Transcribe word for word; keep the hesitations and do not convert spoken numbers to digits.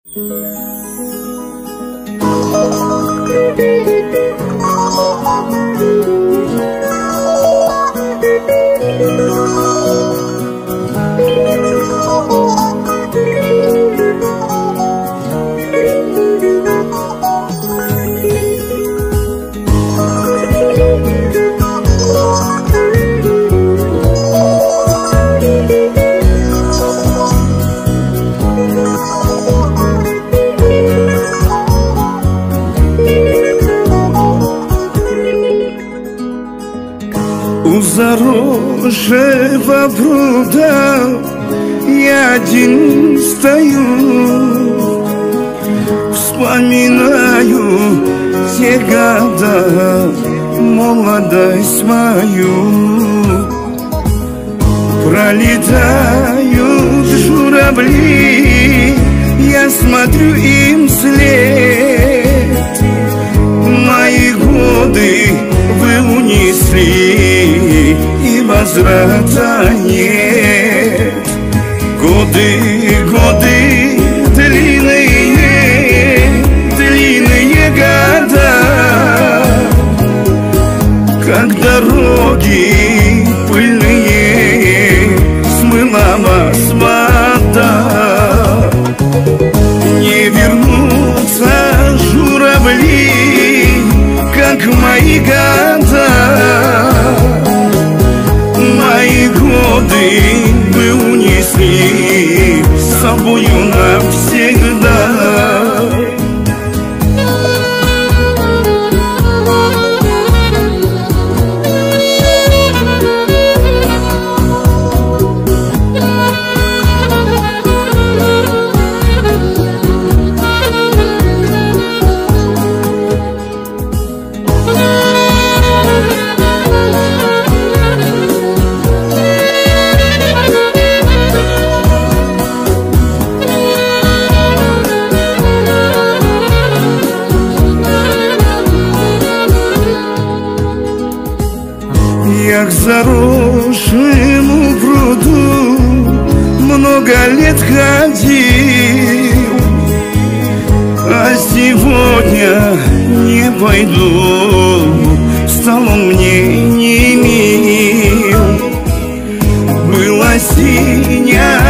У заросшего пруда я один стою, вспоминаю те года, молодость мою. Пролетают журавли, я смотрю им вслед. Мои годы вы унесли, и возврата нет. Годы, годы, длинные, длинные года, как дороги пыльные, смыла вас вода. Не вернутся журавли, как в мои года. Мои годы вы унесли с собою навсегда. Я к заросшему пруду много лет ходил, а сегодня не пойду, стал он мне не мил. Была синяя